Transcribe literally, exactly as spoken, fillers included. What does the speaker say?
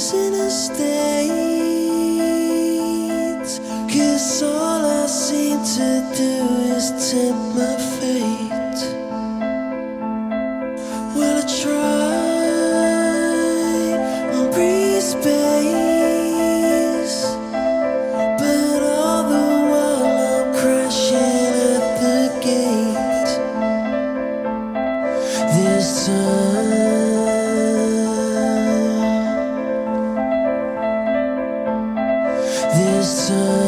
losing a state, 'cause all I seem to do is tempt my fate. Well, I tried on free space, but all the while I'm crashing at the gate. This time, this time